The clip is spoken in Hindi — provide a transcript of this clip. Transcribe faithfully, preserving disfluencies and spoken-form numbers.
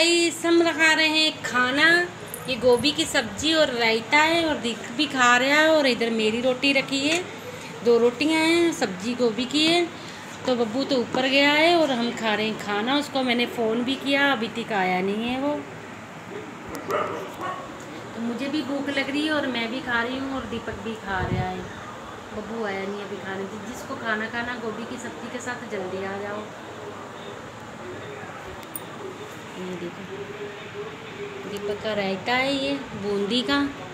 गाइस, हम खा रहे हैं खाना। ये गोभी की सब्जी और रायता है और दीप भी खा रहा है। और इधर मेरी रोटी रखी है, दो रोटियां हैं, सब्जी गोभी की है। तो बब्बू तो ऊपर गया है और हम खा रहे हैं खाना। उसको मैंने फ़ोन भी किया, अभी तक आया नहीं है वो। तो मुझे भी भूख लग रही है और मैं भी खा रही हूँ और दीपक भी खा रहा है। बब्बू आया नहीं अभी खाने। जिसको खाना खाना गोभी की सब्जी के साथ जल्दी आ जाओ। ये देखो, दीपक का रायता है, ये बूंदी का।